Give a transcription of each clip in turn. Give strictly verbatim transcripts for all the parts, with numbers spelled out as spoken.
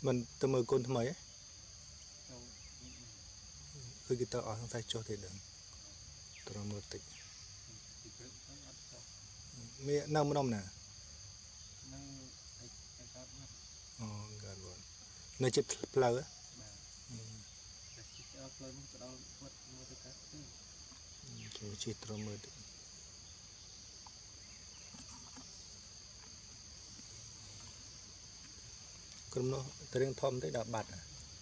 mình từ mưa côn thay mấyคือkita ở trong sai cho thì đừng từ mưa tịnh mẹ năm mươi năm nèอ๋อเกิดวันในจิตเพลย์จิตรมืดกลุ่มโน้ตเรื่องทอมได้ดับบัตร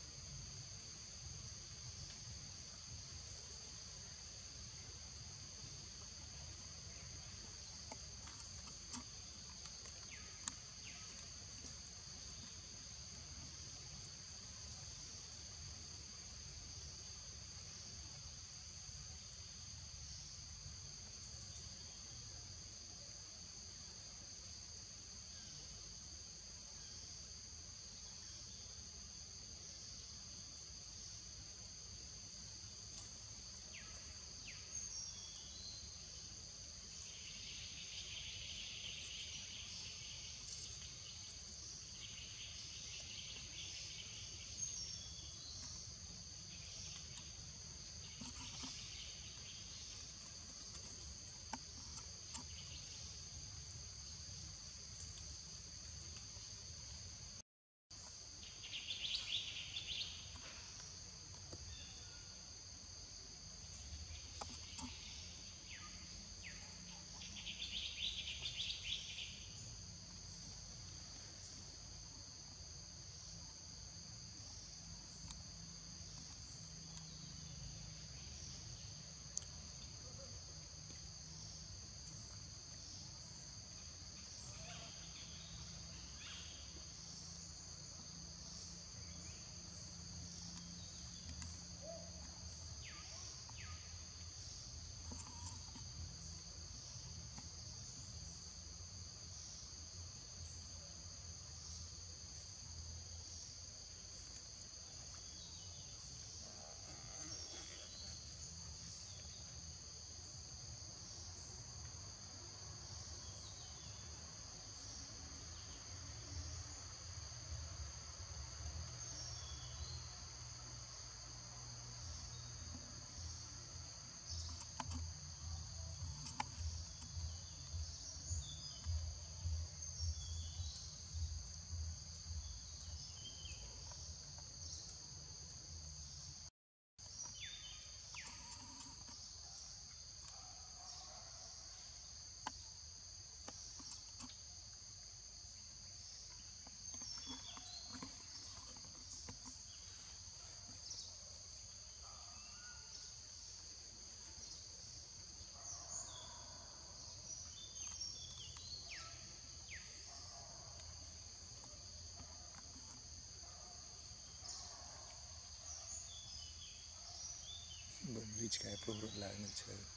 บนวิจัยปลูกรถลายมันเชิญ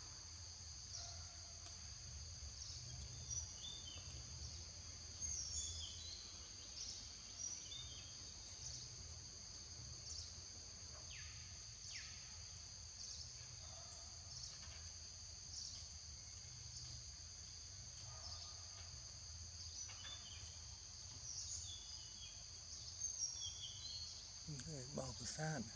เบากุซ่าน